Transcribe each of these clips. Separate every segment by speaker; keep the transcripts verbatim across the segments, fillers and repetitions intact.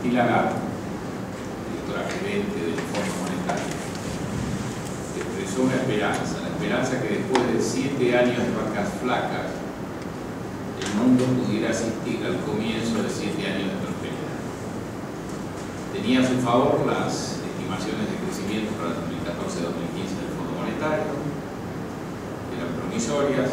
Speaker 1: Christine Lagarde, directora gerente del Fondo Monetario, expresó una esperanza, la esperanza que después de siete años de vacas flacas, el mundo pudiera asistir al comienzo de siete años de prosperidad. Tenía a su favor las estimaciones de crecimiento para dos mil catorce a dos mil quince del Fondo Monetario, eran promisorias.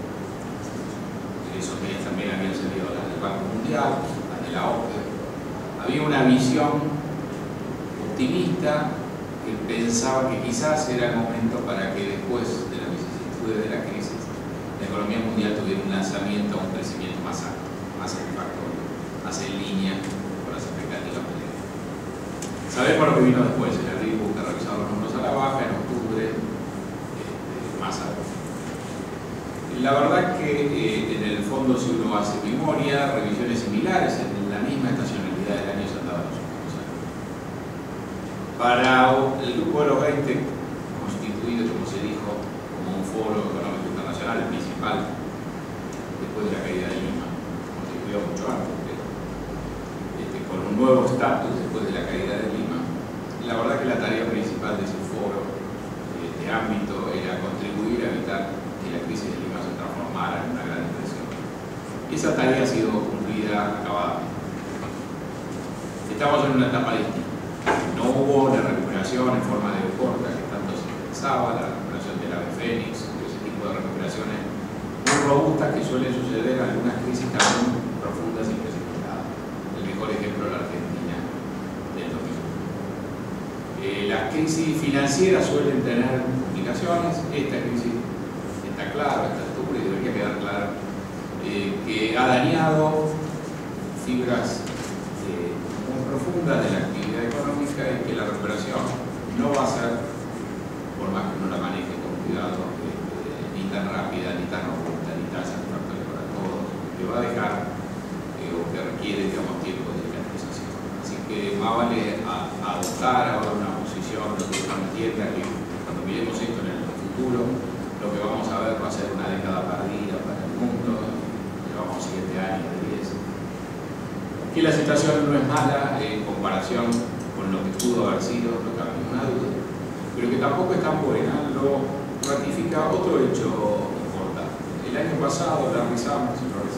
Speaker 1: En esos días también habían salido las del Banco Mundial, las de la O C D E. Había una visión optimista que pensaba que quizás era el momento para que después de las vicisitudes de la crisis la economía mundial tuviera un lanzamiento a un crecimiento más alto, más satisfactorio, más en línea con las expectativas de la. Sabemos lo que vino después, el ritmo que revisaron los números a la baja en octubre, este, más alto. La verdad que eh, en el fondo, si uno hace memoria, revisiones similares en la misma estacionalidad del año se han dado en los últimos años. Para el grupo de los veinte, constituido, como se dijo, como un foro económico internacional, el principal, después de la caída de Lima, constituido mucho antes, pero este, con un nuevo estatus después de la caída de Lima, la verdad que la tarea principal de ese foro, de este ámbito, era contribuir a evitar que la crisis de Lima se transformara en una gran depresión. Y esa tarea ha sido cumplida acabadamente. Estamos en una etapa distinta. No hubo la recuperación en forma de corta que tanto se pensaba, la recuperación del ave fénix, ese tipo de recuperaciones muy robustas que suelen suceder en algunas crisis también profundas y precipitadas. El mejor ejemplo es la Argentina del dos mil uno. Eh, las crisis financieras suelen tener complicaciones. Esta crisis está clara a esta altura y debería quedar claro eh, que ha dañado fibras eh, muy profundas de la actividad económica y que la recuperación no va a ser, por más que uno la maneje con cuidado, eh, eh, ni tan rápida, ni tan robusta, ni tan satisfactoria para todos, que va a dejar eh, o que requiere, digamos, tiempo de cicatrización. Así que más vale a, a adoptar ahora una posición donde uno entienda que cuando miremos esto en el futuro, lo que vamos a ver va a ser una década perdida para el mundo, llevamos siete años, diez. Que la situación no es mala en comparación con lo que pudo haber sido, no cabe ninguna duda, pero que tampoco es tan buena, lo ratifica otro hecho importante. El año pasado, Larry Summers,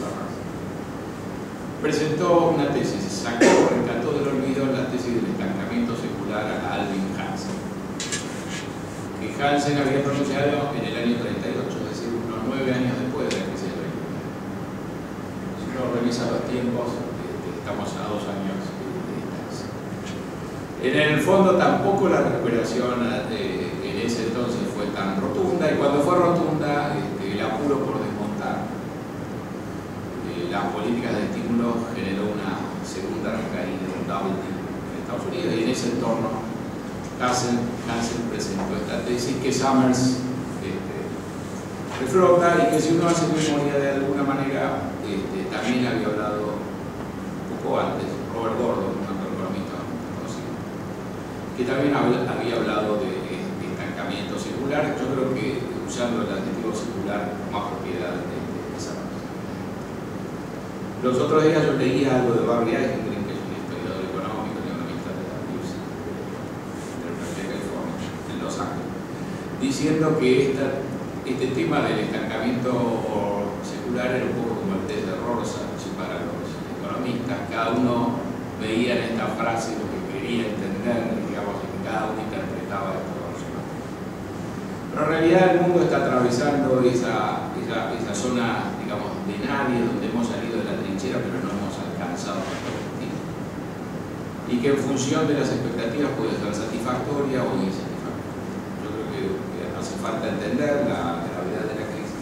Speaker 1: presentó una tesis, sacó, rescató del olvido la tesis del estancamiento secular a Alvin Hansen, que Hansen había pronunciado en el año treinta y ocho, es decir, unos nueve años después de la crisis del veinte. Si uno revisa los tiempos, estamos a dos años de distancia. En el fondo tampoco la recuperación eh, en ese entonces fue tan rotunda, y cuando fue rotunda este, el apuro por desmontar eh, las políticas de estímulo generó una segunda recaída, un double dip en Estados Unidos, y en ese entorno Hansen, Hansen presentó esta tesis que Summers este, reflota, y que si uno hace memoria de alguna manera este, también había hablado antes, Robert Gordon, un economista conocido, que también había hablado de, de estancamiento circular. Yo creo que usando el adjetivo circular con más propiedad de, de esa parte. Los otros días yo leía algo de Barry Eichengreen, que es un historiador económico, economista de la Universidad de la Universidad de California, en Los Ángeles, diciendo que esta, este tema del estancamiento circular era un poco como el test de Rorschach para los economistas. Cada uno veía en esta frase lo que quería entender, digamos, que cada uno interpretaba esto con su manera. Pero en realidad el mundo está atravesando esa, esa, esa zona, digamos, de nadie, donde hemos salido de la trinchera pero no hemos alcanzado nuestro objetivo, y que en función de las expectativas puede ser satisfactoria o insatisfactoria. Yo creo que, que hace falta entender la gravedad de la crisis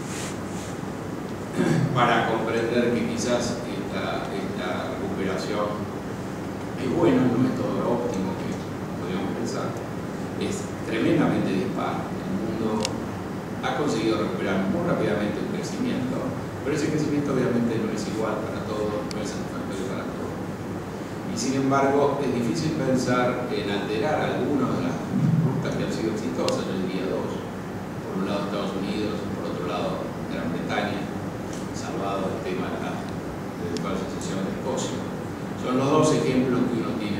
Speaker 1: para comprender que quizás esta, esta recuperación es buena, no es todo lo óptimo que podríamos pensar, es tremendamente dispar. El mundo ha conseguido recuperar muy rápidamente un crecimiento, pero ese crecimiento obviamente no es igual para todos, no es satisfactorio para todos. Y sin embargo, es difícil pensar en alterar algunas de las rutas que han sido exitosas, yo diría dos. Por un lado Estados Unidos, por otro lado Gran Bretaña, salvado el tema de la de la secesión de Escocia. Son los dos ejemplos que uno tiene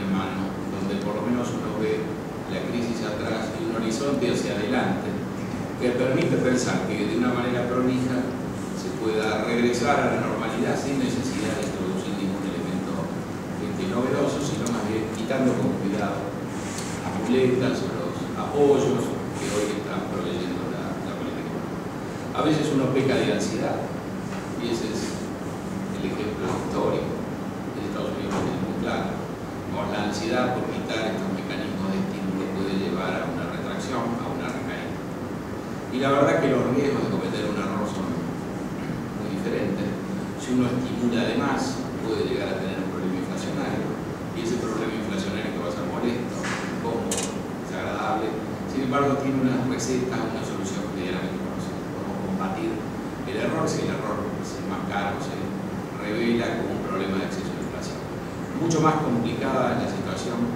Speaker 1: horizonte hacia adelante, que permite pensar que de una manera prolija se pueda regresar a la normalidad sin necesidad de introducir ningún elemento este, novedoso, sino más bien quitando con cuidado las muletas o los apoyos que hoy están proveyendo la, la política económica. A veces uno peca de ansiedad, y ese es el ejemplo histórico de Estados Unidos, que es muy claro. Con la ansiedad por quitar estos mecanismos de estímulo puede llevar a una retracción, a una recaída. Y la verdad que los riesgos de cometer un error son muy diferentes. Si uno estimula de más, puede llegar a tener un problema inflacionario, y ese problema inflacionario que va a ser molesto, incómodo, desagradable, sin embargo tiene una receta, una solución medianamente conocida. Podemos combatir el error si el error es más caro, se revela como un problema de exceso de inflación. Mucho más complicada la situación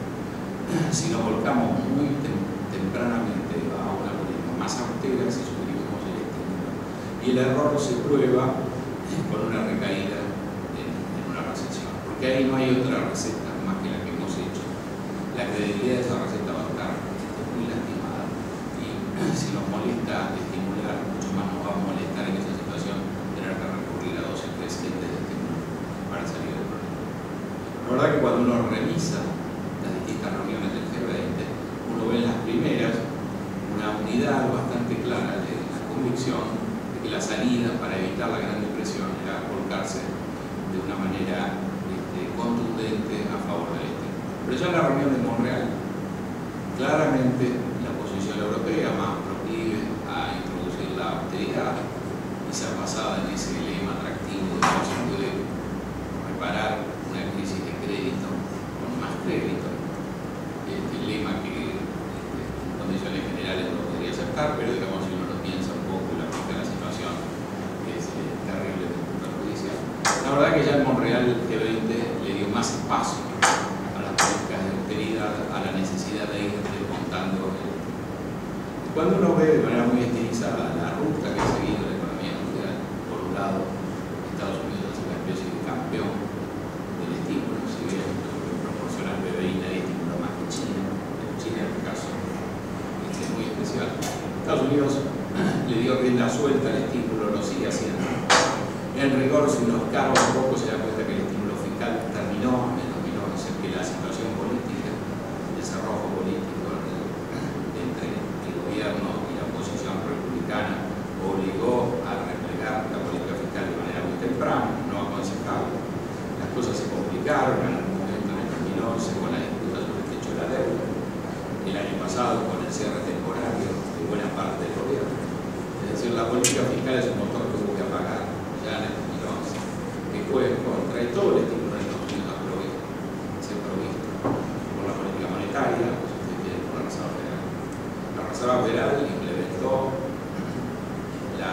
Speaker 1: si nos volcamos muy tem tempranamente a una política más austera, si suprimimos el estímulo. Y el error se prueba con una recaída en, en una recesión, porque ahí no hay otra receta más que la que hemos hecho. La credibilidad de esa receta va a estar muy lastimada, y si nos molesta estimular, mucho más nos va a molestar en esa situación tener que recurrir a dosis crecientes de estímulo para salir del problema. La verdad que cuando uno revisa las distintas reuniones del G veinte, uno ve en las primeras una unidad bastante clara de la convicción de que la salida para evitar la Gran Depresión era volcarse de una manera este, contundente a favor del estímulo. Pero ya en la reunión de Montreal, claramente la posición europea más proclive a introducir la austeridad, esa basada en ese lema atractivo de que no se puede reparar una crisis de crédito con más crédito, este lema que este, en condiciones generales no podría aceptar, pero digamos si uno lo piensa un poco y lo aplica a la situación, es eh, terrible desde el punto judicial. La verdad que ya en Montreal el G veinte le dio más espacio a las políticas de austeridad, a la necesidad de ir desmontando el... Cuando uno ve de manera muy estilizada la ruta que ha seguido la economía mundial, por un lado Estados Unidos es una especie de campeón del estímulo, si bien en proporción al P B I nadie estimuló más que China, China en este caso este, es muy especial. Estados Unidos le dio rienda suelta al estímulo, lo sigue haciendo. En rigor, si uno escarba un poco, se da cuenta que el estímulo fiscal terminó en dos mil once, que la situación política, el desarrollo político entre el gobierno y la oposición republicana obligó a replegar la política fiscal de manera muy temprana, no aconsejable. Las cosas se complicaron en algún momento en el dos mil once con la disputa sobre el techo de la deuda, el año pasado con el cierre temporario de buena parte del gobierno. Es decir, la política fiscal es un motor que hubo que apagar ya en el dos mil once, que fue contra todo el estímulo de Estados Unidos provisto, se provisto por la política monetaria, pues ustedes tienen por la Reserva Federal. La Reserva Federal implementó la,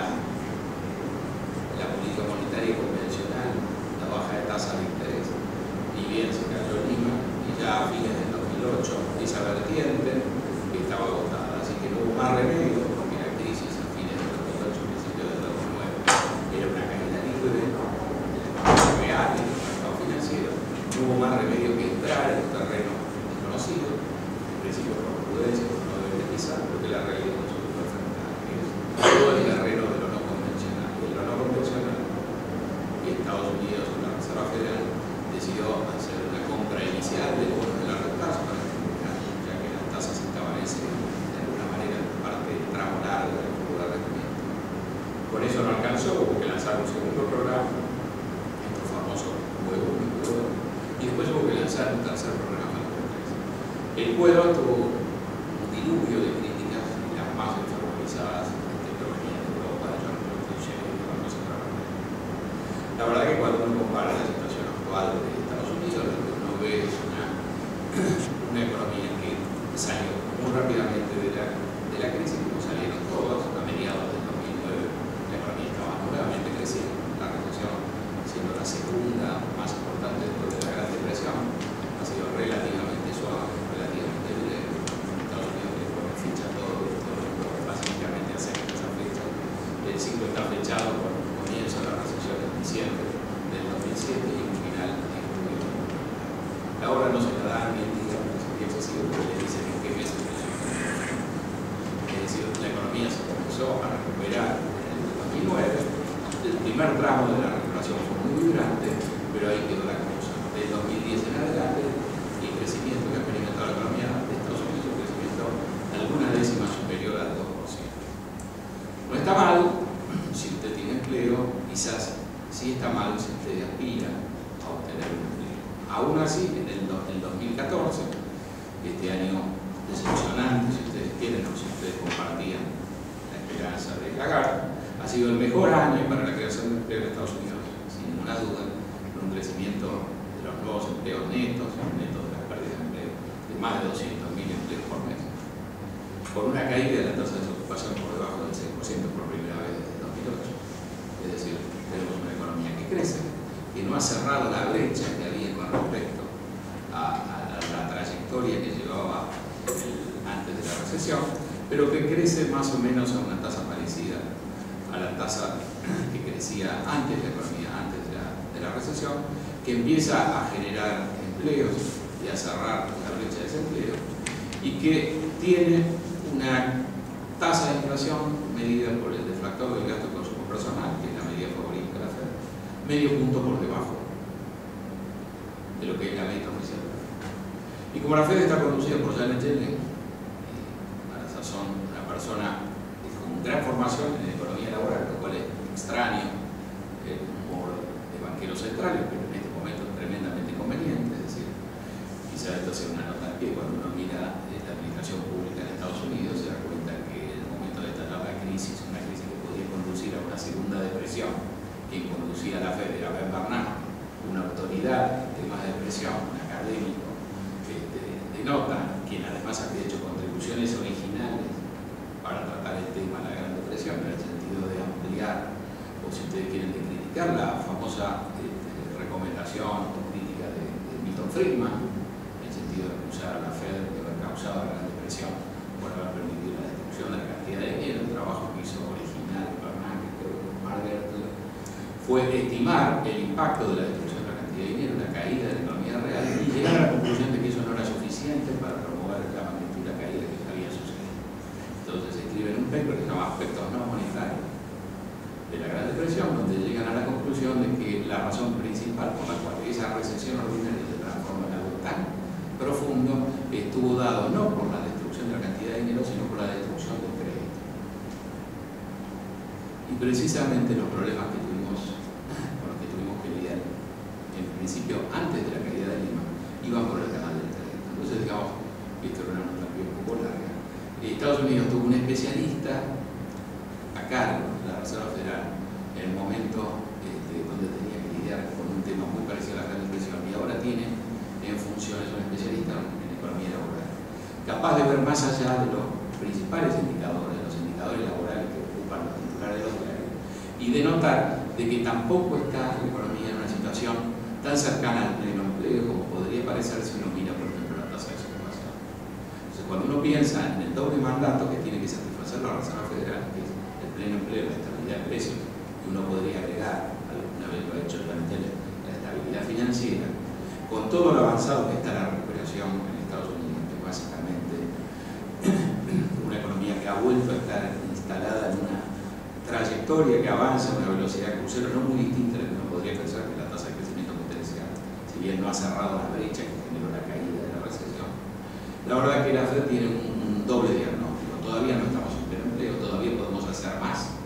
Speaker 1: la política monetaria convencional, la baja de tasas de interés, y bien se cayó Lima, y ya a fines del dos mil ocho esa vertiente estaba agotada, así que no hubo más remedio, porque la crisis a fines del dos mil ocho, principios del dos mil nueve, era una caída libre del economía real y del mercado financiero. No hubo más remedio que entrar en un terreno desconocido, en principio por prudencia, por no debilitizar, porque la realidad no se puede enfrentar, que es todo el terreno de lo no convencional. Y lo no convencional, que Estados Unidos, la Reserva Federal, decidió hacer una compra inicial de bonos de largo plazo para estimular, ya que las tasas estaban ese, de alguna manera, parte del tramo largo del futuro de rendimiento. Con eso no alcanzó, porque lanzaron un segundo programa, estos famosos Q uno y Q dos, y después hubo que lanzar un tercer programa de Q tres. El Q dos tuvo un diluvio de críticas, y las más informalizadas que provenían de Europa, de John Rockefeller y de Banco Central Europeo. La verdad que cuando uno compara la situación actual de Estados Unidos, lo que uno ve es una, una economía que salió muy rápidamente de la, de la crisis, como salieron todos a mediados del dos mil nueve. La economía estaba nuevamente creciendo, la recesión siendo la segunda más importante después de la Gran Depresión, ha sido relativamente suave, relativamente leve. Estados Unidos le pone ficha a todo, todo el mundo básicamente acepta esa fecha. El ciclo está fechado por un comienzo de la recesión en diciembre del dos mil siete y un final en junio. La obra no se la da ni el día, ni excesivo, porque le dicen en qué mes. empezó a recuperar en el dos mil nueve. El primer tramo de la recuperación fue muy vibrante, pero ahí quedó la cosa. Del dos mil diez en adelante, el crecimiento que ha experimentado la economía de Estados Unidos es un crecimiento alguna décima superior al dos por ciento. No está mal si usted tiene empleo, quizás sí está mal si usted aspira a obtener un empleo. Aún así, en el, el dos mil catorce, este año decepcionante, si ustedes quieren o si ustedes compartían la esperanza de Lagarde, ha sido el mejor año para la creación de empleo en Estados Unidos, sin ninguna duda, con un crecimiento de los nuevos empleos netos, netos de las pérdidas de empleo, de más de doscientos mil empleos por mes, con una caída de la tasa de desocupación por debajo del seis por ciento por primera vez desde dos mil ocho. Es decir, tenemos una economía que crece, que no ha cerrado la brecha que había con respecto a, a, a la trayectoria que llevaba el, antes de la recesión, pero que crece más o menos a una tasa parecida a la tasa que crecía antes de la economía, antes de la, de la recesión, que empieza a generar empleos y a cerrar la brecha de desempleo, y que tiene una tasa de inflación medida por el deflactor del gasto de consumo personal, que es la medida favorita de la Fed, medio punto por debajo de lo que es la meta oficial. Y como la Fed está conducida por Janet Yellen, a la sazón una persona con gran formación en economía laboral, lo cual es extraño, el humor de banqueros centrales, pero en este momento es tremendamente conveniente. Es decir, quizás esto sea una nota que cuando uno mira la administración pública en Estados Unidos se da cuenta que en el momento de estallar la crisis, una crisis que podía conducir a una segunda depresión, quien conducía a la Fed era Ben Bernanke, una autoridad en temas de depresión, un académico de, de, de nota, quien además había hecho contribuciones originales para tratar el tema de la Gran Depresión, en el sentido de ampliar, o si ustedes quieren, de criticar la famosa eh, recomendación o crítica de, de Milton Friedman, en el sentido de acusar a la Fed de haber causado la Gran Depresión por haber permitido la destrucción de la cantidad de dinero. El trabajo que hizo original Bernanke, creo que Margaret, fue estimar el impacto de la destrucción de la cantidad de dinero, la caída de la economía real, y llegar a la conclusión de que eso no era suficiente para promover la magnitud de la caída que había sucedido. Entonces se escribe en un paper que se llama Aspectos no monetarios de la Gran Depresión, donde llegan a la conclusión de que la razón principal por la cual esa recesión ordinaria se transforma en algo tan profundo estuvo dado no por la destrucción de la cantidad de dinero, sino por la destrucción del crédito. Y precisamente los problemas que tuvimos, con los que tuvimos que lidiar en principio antes de la caída de Lima, iban por el canal del crédito. Entonces, digamos, esto era una nota un poco larga. Estados Unidos tuvo un especialista a cargo de la Reserva Federal en el momento este, donde tenía que lidiar con un tema muy parecido a la Gran Depresión, y ahora tiene en funciones un especialista en economía laboral, capaz de ver más allá de los principales indicadores, los indicadores laborales que ocupan los titulares de los diarios, y de notar de que tampoco está la economía en una situación tan cercana al pleno empleo como podría parecer si uno mira, por ejemplo, la tasa de desocupación. Entonces, cuando uno piensa en el doble mandato que tiene que satisfacer la Reserva Federal, que es el pleno empleo, la estabilidad de precios, y uno podría agregar, alguna vez lo ha hecho el la estabilidad financiera, con todo lo avanzado que está la recuperación en Estados Unidos, que es básicamente una economía que ha vuelto a estar instalada en una trayectoria que avanza a una velocidad crucero no muy distinta de lo que uno podría pensar que la tasa de crecimiento potencial, si bien no ha cerrado la brecha que generó la caída de la recesión. La verdad que la Fed tiene un, un doble diagnóstico. Todavía no estamos en pleno empleo, todavía podemos hacer más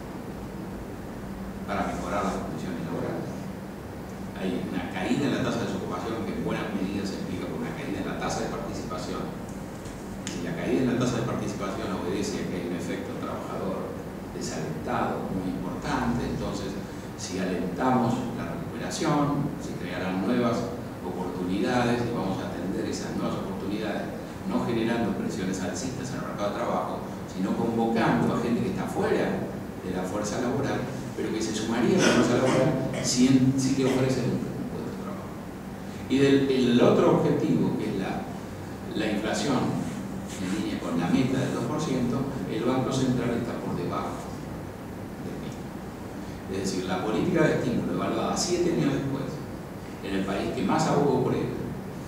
Speaker 1: para mejorar las condiciones laborales. Hay una caída en la tasa de desocupación que en buena medida se explica por una caída en la tasa de participación. Si la caída en la tasa de participación obedece a que hay un efecto trabajador desalentado muy importante, entonces si alentamos la recuperación, se crearán nuevas oportunidades y vamos a atender esas nuevas oportunidades, no generando presiones alcistas en el mercado de trabajo, sino convocando a gente que está fuera de la fuerza laboral, pero que se sumaría a la fuerza laboral si, en, si le ofrecen un, un puesto de trabajo. Y del, el otro objetivo, que es la, la inflación en línea con la meta del dos por ciento, el Banco Central está por debajo del mismo. Es decir, la política de estímulo evaluada siete años después, en el país que más abogó por él,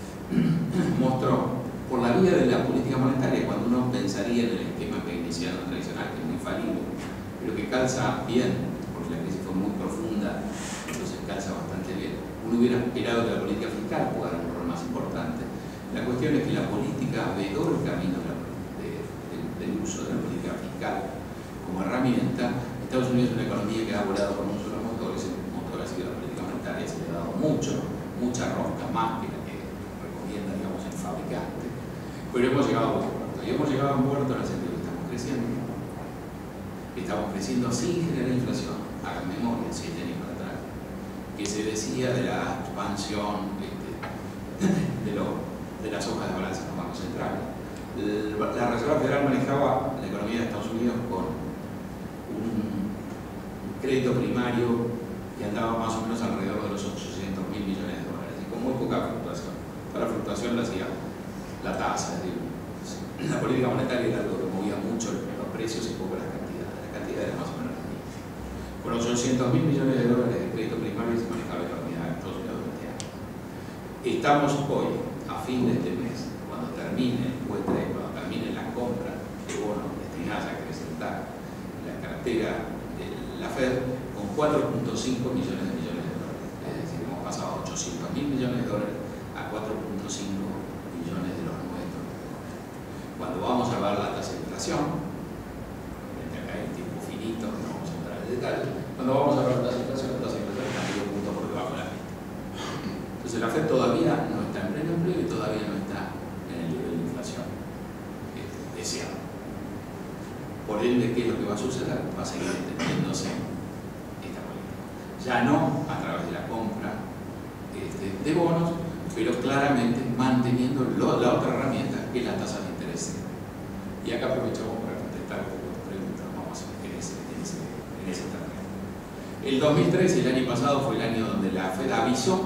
Speaker 1: mostró por la vía de la política monetaria, cuando uno pensaría en el esquema keynesiano tradicional, que es muy infalible, pero que calza bien, porque la crisis fue muy profunda, entonces calza bastante bien. Uno hubiera esperado que la política fiscal jugara un rol más importante. La cuestión es que la política vedó el camino de la, de, de, del uso de la política fiscal como herramienta. Estados Unidos es una economía que ha volado con un solo motor, ese motor ha sido la política monetaria, se le ha dado mucho, mucha rosca, más que la que recomienda, digamos, el fabricante. Pero hemos llegado a buen puerto. Y hemos llegado a un puerto en el sentido que estamos creciendo. Estamos creciendo sin generar inflación. Hagan memoria, siete años para atrás. Que se decía de la expansión este, de, lo, de las hojas de balanza de los bancos centrales. La Reserva Federal manejaba la economía de Estados Unidos con un crédito primario que andaba más o menos alrededor de los ochocientos mil millones de dólares y con muy poca fluctuación. Toda la fluctuación la hacía la tasa, es decir, la política monetaria era algo que movía mucho los precios y poco las cantidades. La cantidad era más o menos la misma. Con ochocientos mil millones de dólares de crédito primario se manejaba la economía de Estados Unidos durante años. Estamos hoy, a fin de este mes, cuando termine el Q tres, cuando termine la compra de bonos destinadas a acrecentar la cartera de la Fed, con cuatro punto cinco millones de millones de dólares. Es decir, hemos pasado ochocientos mil millones de dólares a cuatro punto cinco millones de los nuestros. Cuando vamos a ver la tasa de inflación, acá hay tiempo finito, no vamos a entrar en detalle, cuando vamos a ver la tasa de inflación, la tasa de inflación está medio punto por debajo de la meta. Entonces la Fed todavía no está en pleno empleo y todavía no está en el nivel de inflación deseado. Por ende, ¿qué es lo que va a suceder? Va a seguir extendiéndose esta política. Ya no a través de la compra este, de bonos, pero claramente manteniendo lo, la otra herramienta, que es la tasa de interés. Y acá aprovechamos para contestar las preguntas, vamos en ese, en ese, en ese terreno. El dos mil trece, el año pasado, fue el año donde la Fed avisó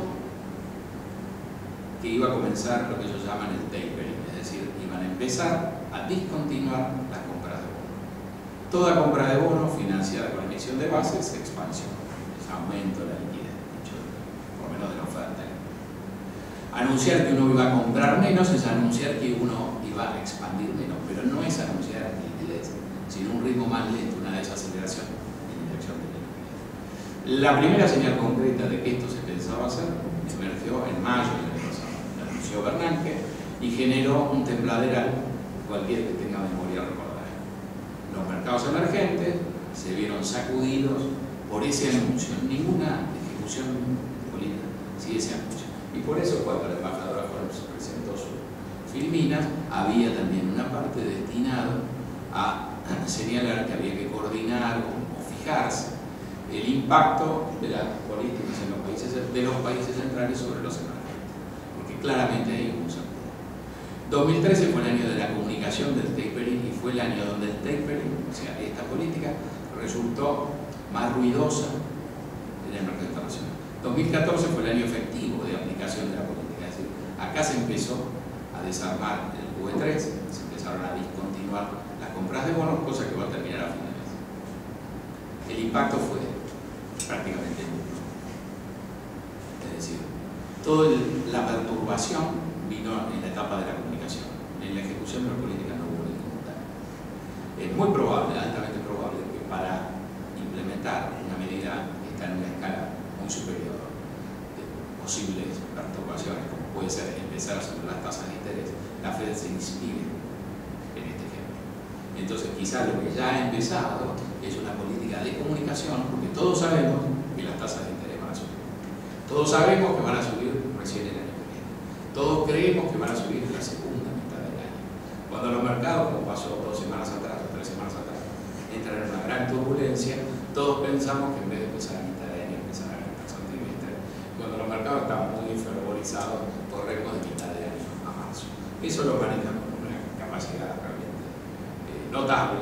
Speaker 1: que iba a comenzar lo que ellos llaman el tapering, es decir, iban a empezar a discontinuar las compras de bonos. Toda compra de bonos financiada con emisión de bases es expansión, es aumento de la liquidez, dicho, por lo menos de la oferta. Anunciar que uno iba a comprar menos es anunciar que uno iba a expandir menos, pero no es anunciar liquidez, sino un ritmo más lento, una desaceleración en dirección de la liquidez. La primera señal concreta de que esto se pensaba hacer emergió en mayo del año pasado. La anunció Bernanke y generó un tembladeral, cualquiera que tenga memoria recordará. Los mercados emergentes se vieron sacudidos por ese anuncio, ninguna ejecución política, sí ese anuncio. Y por eso cuando la embajadora Holmes presentó sus filminas, había también una parte destinada a señalar que había que coordinar o, o fijarse el impacto de las políticas en los países, de los países centrales sobre los emergentes, porque claramente hay un sentido. dos mil trece fue el año de la comunicación del tapering y fue el año donde el tapering, o sea, esta política, resultó más ruidosa en el mercado internacional. dos mil catorce fue el año efectivo de aplicación de la política, es decir, acá se empezó a desarmar el Q tres, se empezaron a discontinuar las compras de bonos, cosa que va a terminar a fin de mes. El impacto fue prácticamente nulo. Es decir, toda la perturbación vino en la etapa de la comunicación. En la ejecución de la política no hubo ningún daño. Es muy probable, altamente probable, que para implementar una medida que está en una escala muy superior de posibles perturbaciones, como puede ser empezar a subir las tasas de interés, la Fed se inspire en este ejemplo. Entonces, quizás lo que ya ha empezado es una política de comunicación, porque todos sabemos que las tasas de interés van a subir. Todos sabemos que van a subir recién el año que viene. Todos creemos que van a subir en la segunda mitad del año. Cuando los mercados, como pasó dos semanas atrás o tres semanas atrás, entran en una gran turbulencia, todos pensamos que en vez de empezar a mitad de año, empezar a el tercer trimestre. Cuando los mercados estaban muy fervorizados, corremos de mitad de año a marzo. Eso lo manejan con una capacidad realmente eh, notable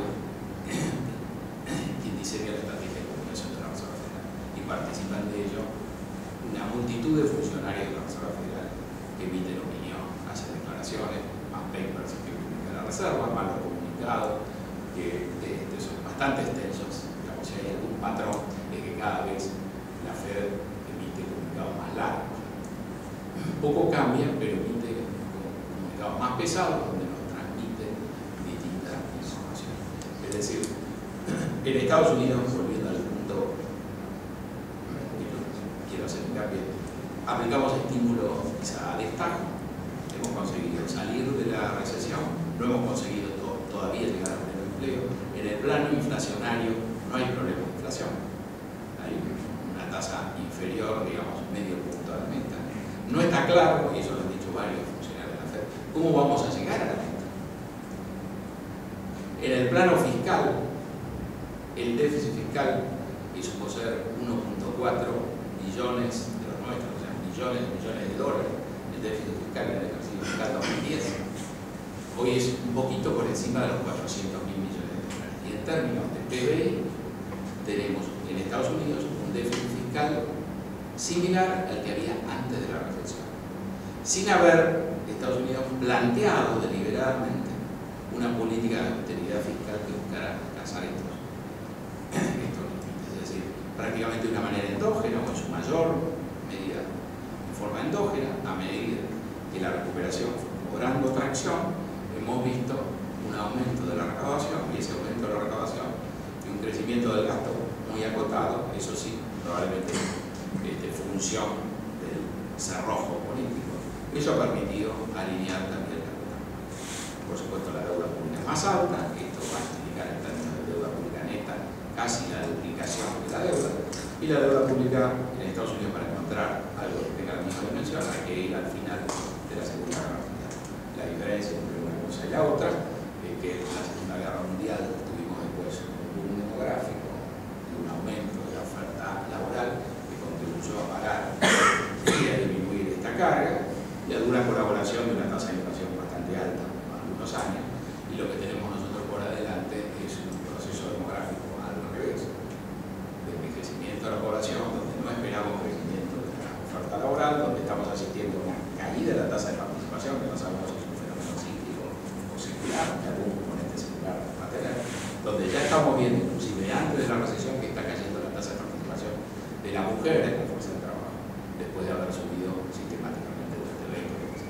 Speaker 1: quien diseña la estrategia de comunicación de la Reserva Federal, y participan de ello una multitud de funcionarios de la Reserva Federal que emiten opinión, hacen declaraciones, más papers que publica la Reserva, más los comunicados que este, son bastante extensos. Digamos, si hay algún patrón es que cada vez la Fed emite comunicados más largos. Poco cambia, pero emite comunicados más pesados donde nos transmite distintas informaciones. Es decir, En Estados Unidos, volviendo al punto que quiero hacer hincapié, aplicamos estímulo quizá a destajo. Hemos conseguido salir de la recesión, no hemos conseguido to todavía llegar a pleno empleo. En el plano inflacionario no hay problema de inflación. Hay una tasa inferior, digamos, medio punto a la meta. No está claro, y eso lo han dicho varios funcionarios de la Fed, cómo vamos a llegar a la meta. En el plano fiscal, el déficit fiscal hizo poseer uno punto cuatro billones de los nuestros, o sea, millones, millones de dólares. El déficit fiscal en el ejercicio fiscal dos mil diez. Hoy es un poquito por encima de los cuatrocientos mil millones de dólares. Y en términos de P B I, tenemos en Estados Unidos un déficit fiscal similar al que había antes de la recesión, sin haber Estados Unidos planteado deliberadamente una política de austeridad fiscal que buscara alcanzar estos, estos límites, es decir, prácticamente de una manera endógena o en su mayor medida en forma endógena. A medida que la recuperación fue cobrando tracción, hemos visto un aumento de la recaudación, y ese aumento de la recaudación y un crecimiento del gasto muy acotado, eso sí, probablemente de función del cerrojo político. Eso ha permitido alinear también el capital. Por supuesto, la deuda pública es más alta, esto va a explicar en términos de deuda pública neta casi la duplicación de la deuda, y la deuda pública en Estados Unidos, para encontrar algo que tenga la misma dimensión, hay que ir al final de la Segunda Guerra Mundial. La diferencia entre una cosa y la otra es que en la Segunda Guerra Mundial tuvimos después un boom demográfico y un aumento de la oferta laboral que contribuyó a pagar y a disminuir esta carga, y a una colaboración de una tasa de inflación bastante alta en algunos años, y lo que tenemos nosotros por adelante es un proceso demográfico al revés, de envejecimiento de la población, donde no esperamos crecimiento de la oferta laboral, donde estamos asistiendo a una caída de la tasa de participación, que no sabemos si es un fenómeno cíclico o secular, que algún componente secular va a tener, donde ya estamos viendo, inclusive antes de la recesión, que está cayendo la tasa de participación de la mujer en la fuerza de trabajo, después de haber subido sistemáticamente durante veinte años.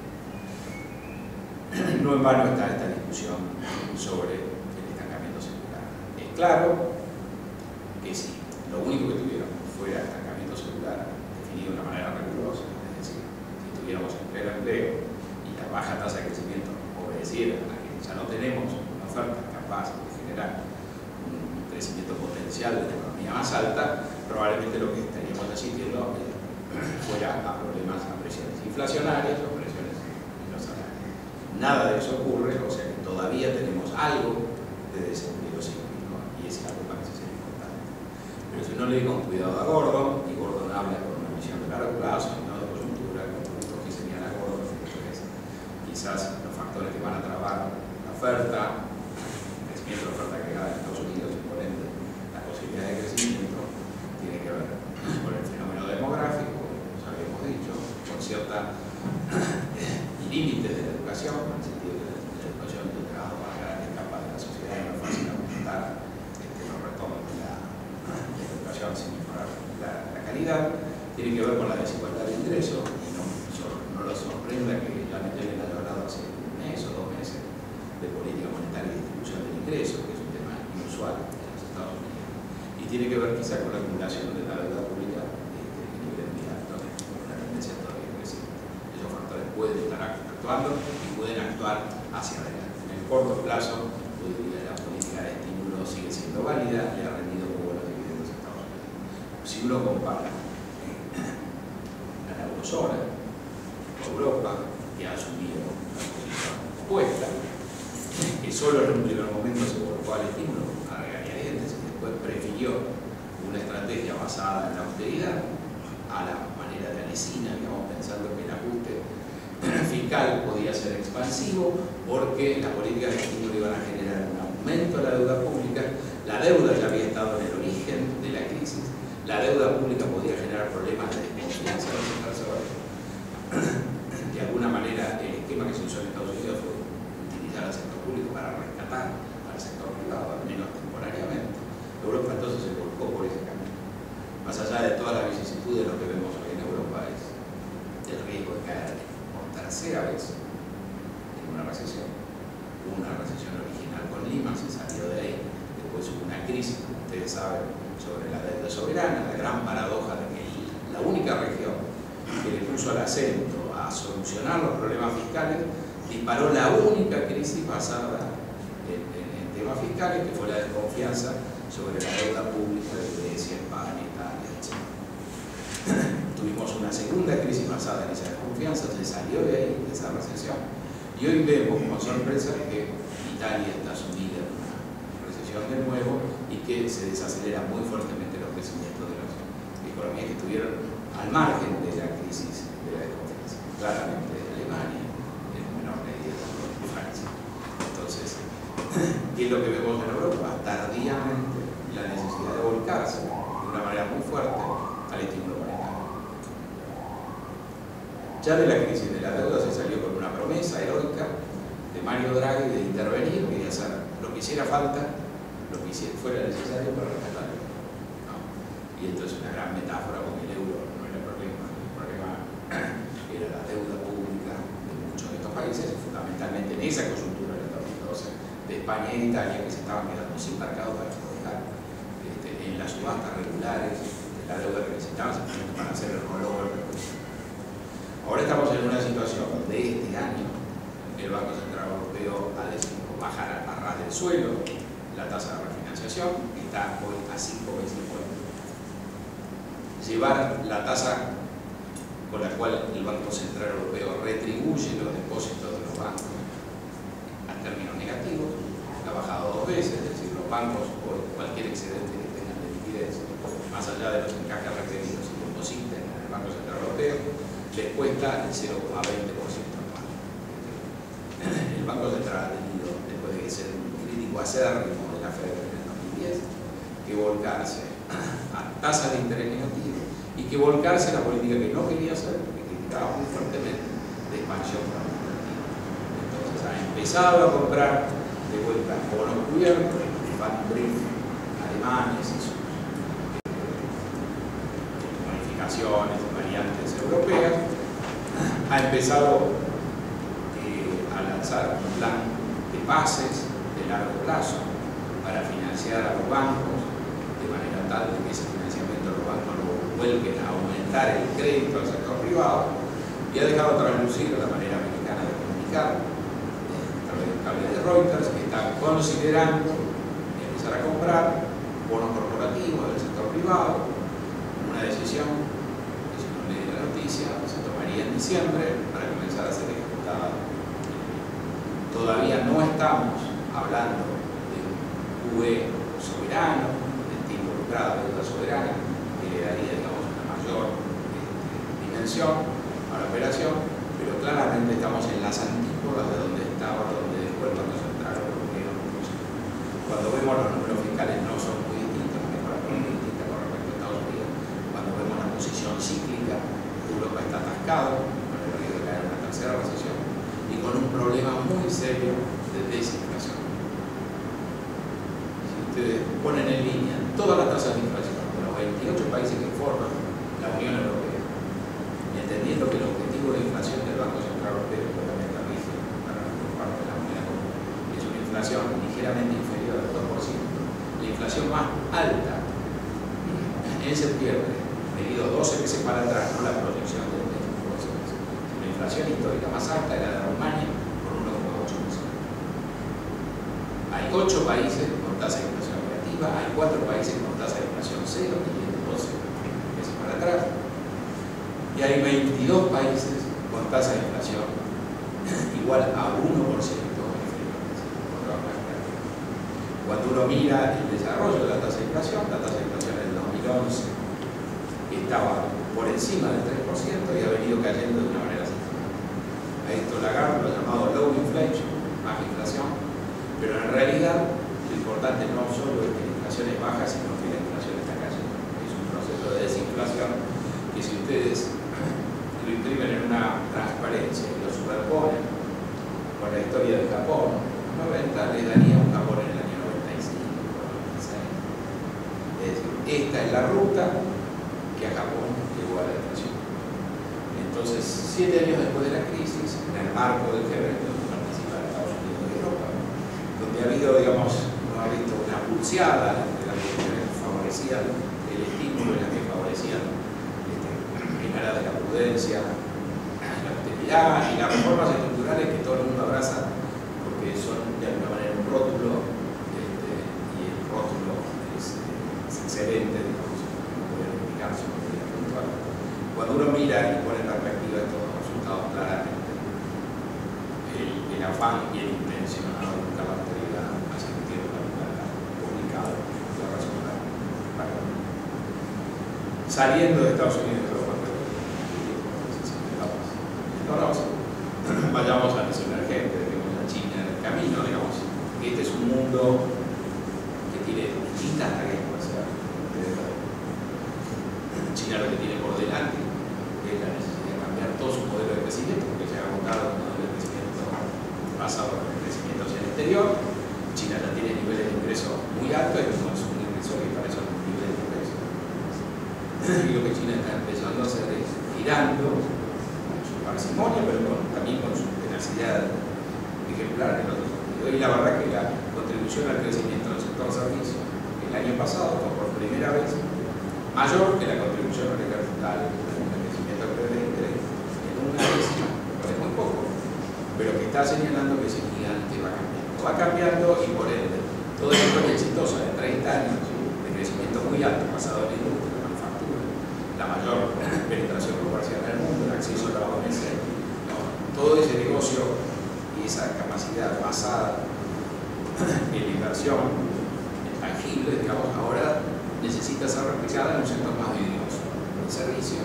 Speaker 1: No en vano está esta discusión sobre el estancamiento secular. Es claro que si lo único que tuviéramos fuera estancamiento secular definido de una manera rigurosa, es decir, si tuviéramos el pleno empleo y la baja tasa de crecimiento obedeciera a que ya no tenemos una oferta capaz de generar un crecimiento potencial de la economía más alta, probablemente lo que estaríamos asistiendo fuera a problemas, a presiones inflacionarias o presiones en los salarios. Nada de eso ocurre, o sea que todavía tenemos algo de desempleo cíclico, y es algo para que se sea importante. Pero si uno lee con cuidado a Gordon, y Gordon habla con una visión de largo plazo y no de coyuntura, con puntos que señala Gordon, es quizás los factores que van a trabar la oferta, el crecimiento de la oferta agregada en Estados Unidos, y por ende la posibilidad de crecimiento, tiene que ver con el fenómeno demográfico, como ya habíamos dicho, con cierta límites de la educación, en el sentido de que la educación de grado a grandes capas de la sociedad no es fácil aumentar este, los retornos de la, de la educación sin mejorar la, la calidad. Tiene que ver con la desigualdad de ingresos, y no, no lo sorprenda que ya me haya hablado hace un mes o dos meses de política monetaria y distribución del ingreso, que es un tema inusual en los Estados Unidos, y tiene que ver quizá con la acumulación de la deuda pública este, en niveles muy altos, con una tendencia todavía creciente. Esos factores pueden estar actuando y pueden actuar hacia adelante. En el corto plazo, yo diría que la política de estímulo sigue siendo válida, le ha rendido muy buenos dividendos a Estados Unidos. Si uno compara a la eurozona, Europa, que ha asumido una posición opuesta, que solo en un primer momento se volcó al estímulo a regañadientes y después prefirió una estrategia basada en la austeridad a la manera de Alesina, digamos, pensando que el ajuste fiscal podía ser expansivo porque las políticas de estímulo iban a generar un aumento de la deuda pública. La deuda ya había estado en el origen de la crisis, la deuda pública podía generar problemas de desconfianza de los inversores. De alguna manera, el esquema que se usó en Estados Unidos fue utilizar al sector público para rescatar al sector privado, al menos temporariamente. Europa entonces se volcó por ese camino. Más allá de todas las vicisitudes, lo que vemos hoy en Europa es el riesgo de caer por tercera vez en una recesión. Hubo una recesión original con Lima, se salió de ahí, después después hubo una crisis, como ustedes saben, sobre la deuda soberana, la gran paradoja de que la única región que le puso el acento a solucionar los problemas fiscales disparó la única crisis basada en, en, en temas fiscales, que fue la desconfianza sobre la deuda pública de Grecia, España, Italia, etcétera. Tuvimos una segunda crisis basada en esa desconfianza, se salió de ahí, de esa recesión, y hoy vemos como sorpresa que Italia está sumida en una recesión de nuevo y que se desacelera muy fuertemente los crecimientos de las economías que estuvieron al margen de la crisis de la desconfianza. Claramente Alemania, en menor medida también Francia. Entonces, ¿qué es lo que vemos en Europa? Tardíamente la necesidad de volcarse de una manera muy fuerte al estímulo monetario. Ya de la crisis de la deuda se salió con una promesa heroica de Mario Draghi de intervenir y de hacer lo que hiciera falta, lo que hiciera, fuera necesario para rescatar el euro, ¿no? Y esto es una gran metáfora porque el euro no era el problema, el problema era la deuda pública de muchos de estos países, fundamentalmente en esa coyuntura del dos mil doce de España e Italia, que se estaban quedando sin mercado para exportar este, en las subastas regulares, de la deuda que necesitaban simplemente para hacer el rollover. Ahora estamos en una situación donde este año el Banco Central Europeo ha decidido bajar a ras del suelo la tasa de refinanciación, que está hoy a cinco coma cincuenta. Llevar la tasa con la cual el Banco Central Europeo retribuye los depósitos de los bancos a términos negativos, ha bajado dos veces, es decir, los bancos por cualquier excedente que tengan de liquidez, más allá de los encajes requeridos y depositen en el Banco Central Europeo, les cuesta el cero coma veinte por ciento anual. El Banco Central ha tenido, después de ser un crítico acérrimo de la Fed en el dos mil diez, que volcarse a tasas de interés negativo y que volcarse a la política que no quería hacer, que criticaba muy fuertemente, de expansión cuantitativa. Entonces ha empezado a comprar de vuelta bonos cubiertos, Pfandbrief alemanes y sus modificaciones, variantes europeas, ha empezado eh, a lanzar un plan de pases de largo plazo para financiar a los bancos de manera tal de que ese financiamiento los bancos lo vuelquen a aumentar el crédito al sector privado, y ha dejado traslucir la manera americana de comunicar a través del cable de Reuters que está considerando empezar a comprar bonos corporativos del sector privado, una decisión que, si no lee la noticia, se tomaría en diciembre para comenzar a ser ejecutada. Todavía no estamos hablando de un Q E soberano, de tipo involucrada deuda soberana, que le daría, digamos, una mayor este, dimensión a la operación, pero claramente estamos en las antípodas de donde estaba, donde después el Banco Central Europeo. Cuando vemos los números fiscales no son muy distintos, mejor muy distinta con respecto a Estados Unidos. Cuando vemos la posición cíclica, Europa está atascado, con el riesgo de caer en una tercera recesión, y con un problema muy serio de desinflación. Si ustedes ponen en línea todas las tasas de inflación de los veintiocho países que forman la Unión Europea, y entendiendo que el objetivo de inflación del Banco Central Europeo, que también está rígido para la parte de la moneda común, es una inflación ligeramente inferior al dos por ciento, la inflación más alta en septiembre, medido doce meses para atrás, no la proyección del veinticinco por ciento. La inflación histórica más alta era de Rumania por uno coma ocho por ciento. Hay ocho países con tasa de inflación negativa, hay cuatro países con tasa de inflación cero, y doce meses para atrás, y hay veintidós países con tasa de inflación igual a uno por ciento. Cuando uno mira el desarrollo de la tasa de inflación, la tasa de inflación en el dos mil once estaba por encima del tres por ciento y ha venido cayendo de una manera sistemática. A esto Lagarde lo ha llamado low inflation, baja inflación, pero en realidad lo importante no solo es que la inflación es baja, sino que la inflación está cayendo. Es un proceso de desinflación que, si ustedes lo imprimen en una transparencia y lo superponen con la historia de Japón, noventa les daría un Japón en el año noventa y cinco, noventa y seis. Es decir, esta es la ruta que a Japón llegó a la inflación. Entonces, siete años después de la crisis, en el marco del G veinte, donde participan Estados Unidos y Europa, donde ha habido, digamos, no ha visto una pulseada entre las condiciones que favorecían el estímulo y las que favorecían este, en aras de la prudencia, la austeridad y las reformas estructurales que todo el mundo abraza porque son de alguna manera un rótulo, este, y el rótulo es, es excelente, digamos, no puede explicar su materia puntual. Cuando uno mira y pone en perspectiva estos resultados claramente, el, el afán y el intencionado de buscar la austeridad hace un tiempo publicado la razón para saliendo de Estados Unidos de Europa. Ahora vayamos a los emergentes, digamos, a China en el camino, digamos. Este es un mundo que tiene distintas tareas para hacer. China lo que tiene por delante es la necesidad de cambiar todo su modelo de crecimiento, porque se ha agotado un modelo de crecimiento basado en el crecimiento hacia el exterior. China ya tiene niveles de ingreso muy altos y no es un ingreso que para esos niveles de ingreso. Y lo que China está empezando a hacer es girando con su parsimonia, pero con, también con su tenacidad ejemplar en otros sentidos. Y la verdad que la contribución al crecimiento del sector servicios el año pasado fue por primera vez mayor que la contribución al capital al crecimiento prevalente en una décima, es muy poco, pero que está señalando que ese gigante va cambiando. Va cambiando y por ende, toda la historia exitosa de treinta años de crecimiento muy alto basado en la industria, la manufactura, la mayor penetración comercial en el mundo, el acceso a la O M C, ¿no? Todo ese negocio y esa capacidad basada en la inversión tangible, digamos, ahora necesita ser replicada en un sector más vidrioso, el servicio,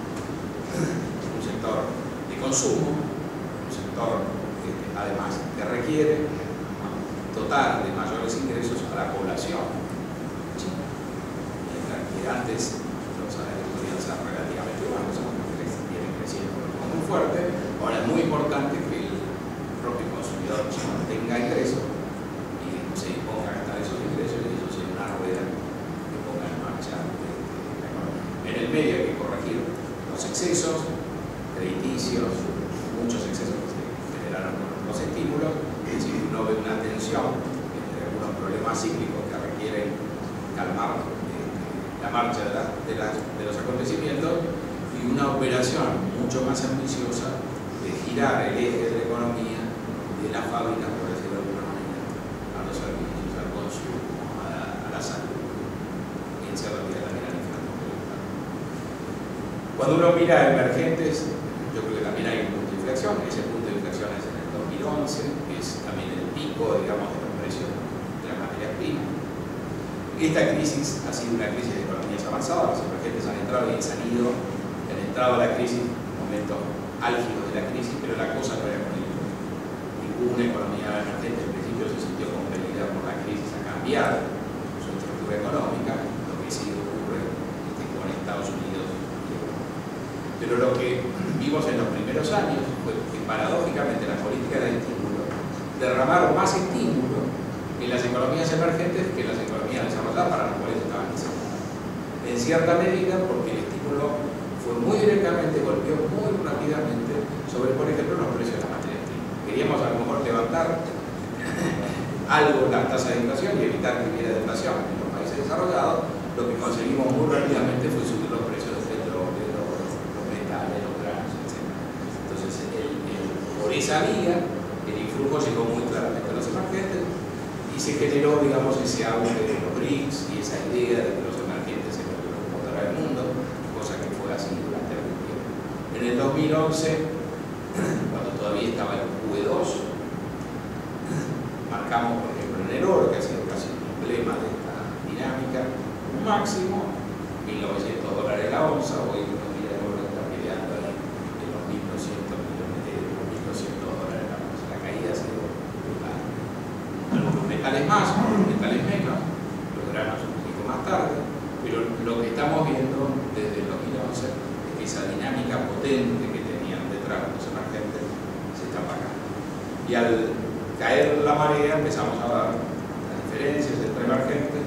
Speaker 1: un sector de consumo, un sector que, además que requiere dotar de mayores ingresos a la población china. Que antes los salarios podían ser relativamente bajos, que vienen creciendo muy fuerte. Ahora es muy importante que el propio consumidor chino tenga ingresos y se disponga a gastar esos ingresos, y eso sea una rueda que ponga en marcha la economía. En el medio hay que corregir los excesos crediticios, muchos excesos que se generaron con los estímulos. Es decir, uno ve una tensión entre algunos problemas cíclicos que requieren calmar eh, la marcha de, la, de, las, de los acontecimientos, y una operación mucho más ambiciosa de girar el eje de la economía de las fábricas, por decirlo de alguna manera, a los servicios, al consumo, a la, a la salud, y en cierta medida también a la infraestructura. Cuando uno mira emergentes, yo creo que también hay un punto de inflexión. Ese punto de inflexión es en el dos mil once, que es también el pico, digamos, de los precios de las materias primas. Esta crisis ha sido una crisis de economías avanzadas. Los emergentes han entrado y han salido, han entrado a la crisis en momentos álgidos de la crisis, pero la cosa no era con ello. Ninguna economía emergente en principio se sintió compelida por la crisis a cambiar su estructura económica, lo que sí ocurre este, con Estados Unidos. Pero lo que vimos en los primeros años fue que paradójicamente las políticas de estímulo derramaron más estímulo en las economías emergentes que en las economías desarrolladas, para las cuales estaban diseñadas. En cierta medida porque el estímulo fue muy directamente, golpeó muy rápidamente sobre, por ejemplo, los precios de las materias primas. Queríamos a lo mejor levantar algo la tasa de inflación y evitar que hubiera deflación en los países desarrollados. Lo que conseguimos muy rápidamente fue subir los precios del petróleo, los metales, los granos, etcétera. Entonces, el, el, por esa vía, el influjo llegó muy claramente a los emergentes y se generó, digamos, ese auge de los B R I C S y esa idea de que los emergentes se volvieron a controlar el mundo, cosa que fue así durante algún tiempo. En el dos mil once, cuando todavía estaba el Q E dos, marcamos, por ejemplo, en el oro, que ha sido casi un emblema de esta dinámica, un máximo, mil novecientos dólares la onza. Hoy uno mira el oro está peleando ahí en los mil doscientos dólares la onza. La caída ha sido brutal. Algunos metales más, otros metales menos, los granos un poquito más tarde, pero lo que estamos viendo desde el dos mil once es que esa dinámica potente que tenían detrás los emergentes se está apagando. Y al caer la marea empezamos a ver las diferencias entre emergentes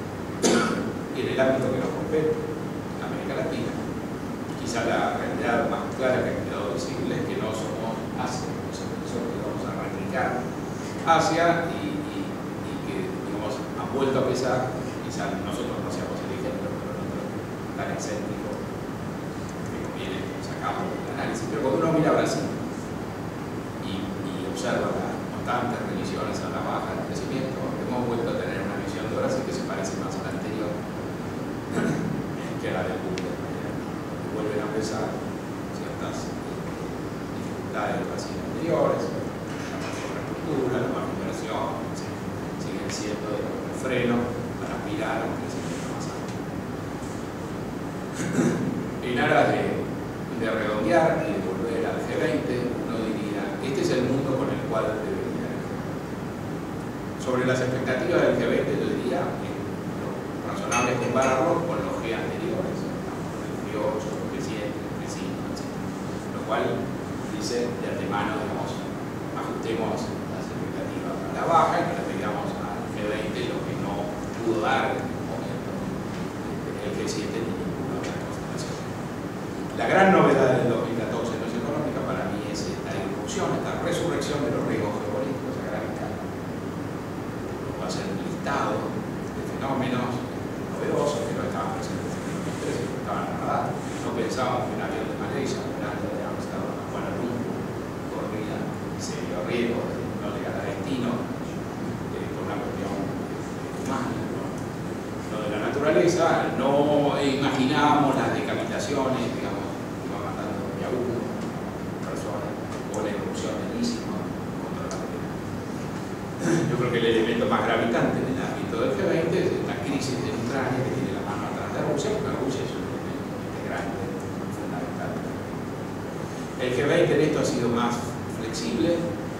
Speaker 1: y en el ámbito que nos compete, América Latina. Quizá la realidad más clara que ha quedado visible es que no somos Asia, nosotros que vamos a replicar Asia y, y, y que, digamos, a vuelto a pensar, quizás nosotros no seamos el ejemplo, pero nosotros tan excéntrico que conviene sacamos el análisis, pero cuando uno mira Brasil y, y observa las constantes revisiones a la baja del crecimiento, hemos vuelto a tener una visión de Brasil que se parece más a la anterior que a la del Google. Vuelven a empezar ciertas dificultades de Brasil anteriores, la más infraestructura, la más inversión, siguen siendo el freno para aspirar a un crecimiento más alto. En aras de, de redondear y de volver al G veinte, uno diría, este es el mundo con el cual debería ir. Sobre las expectativas del G veinte, yo diría que lo razonable es compararlo con los G anteriores, con el G ocho, el G siete, el G cinco, etcétera. Lo cual dice de antemano, digamos, ajustemos las expectativas a la baja y no le pegamos al G veinte lo que no pudo dar en un momento el G siete ni ninguna otra constelación. La gran novedad del dos mil catorce no es económica, para mí es esta irrupción, esta resurrección de los riesgos geopolíticos a gran escala. Va a ser un listado de fenómenos novedosos que no estaban presentes en el dos mil trece, que estaban en radar. No pensábamos que un avión de Malaysia, volando de Amsterdam a Kuala Lumpur, corría serio riesgo de no llegar a destino eh, por una cuestión humana, ¿no? No de la naturaleza. No imaginábamos las decapitaciones, digamos, que iba matando de a uno personas, o la erupción del Istmo contra la Tierra. Yo creo que el elemento más gravitante en el ámbito del G veinte es la crisis de Ucrania, que tiene la mano atrás de Rusia, porque Rusia es un elemento integrante fundamental. El G veinte en esto ha sido más flexible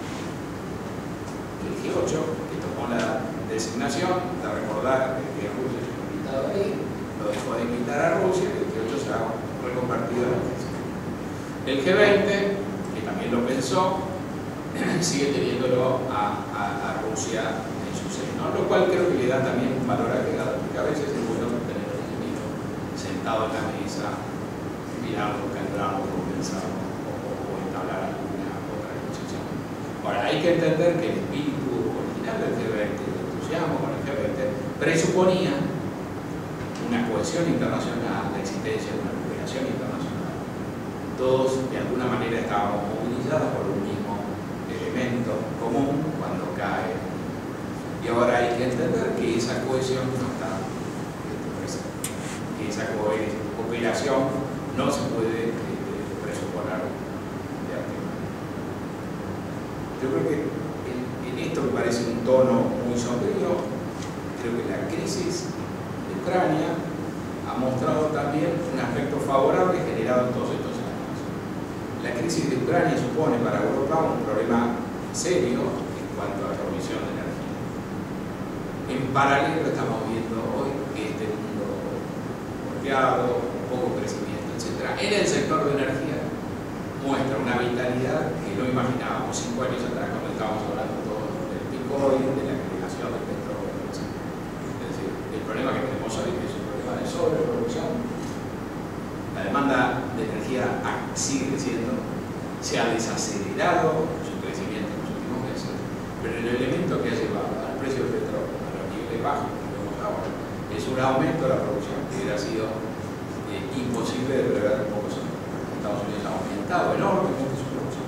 Speaker 1: que el G ocho, que tomó la designación de recordar que Rusia se ha invitado ahí, lo dejó de invitar a Rusia, y el G ocho se ha reconvertido en el G cinco. El G veinte, que también lo pensó, sigue teniéndolo a, a, a Rusia en su seno, lo cual creo que le da también un valor agregado, porque a veces es bueno tener al enemigo sentado en la mesa, mirarlo, calcularlo, compensarlo, o, o entablar alguna otra negociación. Ahora, hay que entender que el espíritu original del G veinte, el entusiasmo con el G veinte, presuponía una cohesión internacional, la existencia de una cooperación internacional. Todos, de alguna manera, estábamos movilizados por un mismo elemento común cuando cae. Y ahora hay que entender que esa cohesión no está presente, que esa cooperación no se puede eh, presuponer de antemano. Yo creo que en, en esto que parece un tono muy sombrío, creo que la crisis de Ucrania ha mostrado también un aspecto favorable generado en todos estos años. La crisis de Ucrania supone para Europa un problema serio en cuanto a la provisión de energía. En paralelo estamos viendo hoy que este mundo golpeado, poco crecimiento, etcétera, en el sector de energía muestra una vitalidad que no imaginábamos cinco años atrás cuando estábamos hablando todos del Bitcoin, de la creación del petróleo, etcétera. Es decir, el problema que tenemos hoy es un problema de sobreproducción. La demanda de energía sigue creciendo, se ha desacelerado su crecimiento en los últimos meses, pero el elemento que ha llevado al precio del petróleo a los niveles bajos que vemos ahora es un aumento de la producción que hubiera sido eh, imposible de prever en pocos años. Estados Unidos ha aumentado enormemente su producción.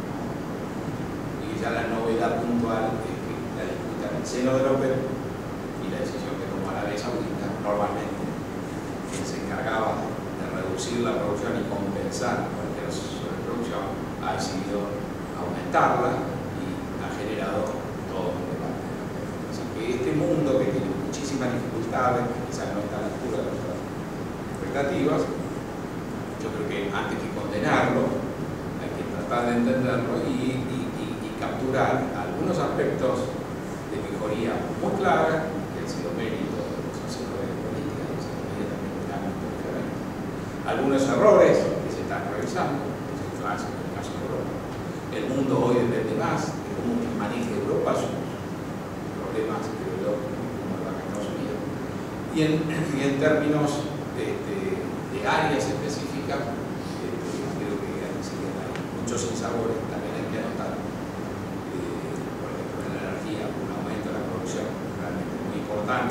Speaker 1: Y ya la novedad puntual es que la disputa en el seno de la OPEP y la decisión que tomó Arabia Saudita, normalmente, que se encargaba de reducir la producción y compensar cualquier sobreproducción, ha decidido aumentarla y ha generado todo un debate. Así que este mundo que tiene muchísimas dificultades, que quizás no está a la altura de nuestras expectativas, yo creo que antes que condenarlo, hay que tratar de entenderlo y, y, y, y capturar algunos aspectos de mejoría muy clara, que han sido mérito de los asesores de política y se también en el ámbito diferente. Algunos errores que se están revisando, es el clásico, el caso de Europa. El mundo hoy depende más de cómo maneja Europa sus problemas, creo yo, como lo hace Estados Unidos. Y en, y en términos de, de, de áreas específicas, eh, creo que hay, hay muchos sinsabores. También hay que anotar, eh, por ejemplo, en la energía, un aumento de la producción realmente muy importante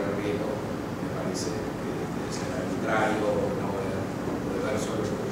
Speaker 1: correr riesgo, me parece que debe ser arbitrario, no poder, poder ver solo